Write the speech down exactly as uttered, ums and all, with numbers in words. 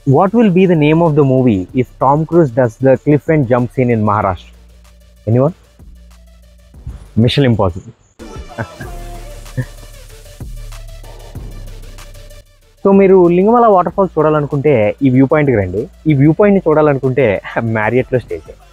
What will be the name of the movie if Tom Cruise does the cliff and jump scene in Maharashtra? Anyone? Mission Impossible. So మీరు Lingamala water falls చూడాలనుకుంటే ఈ view పాయింట్కి రండి. ఈ view పాయింట్ని చూడాలనుకుంటే మ్యారియట్లో stay చేయండి.